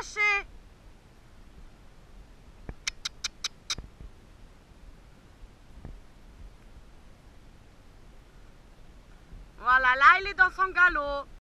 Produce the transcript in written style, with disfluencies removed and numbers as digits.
lâcher. Voilà, là il est dans son galop.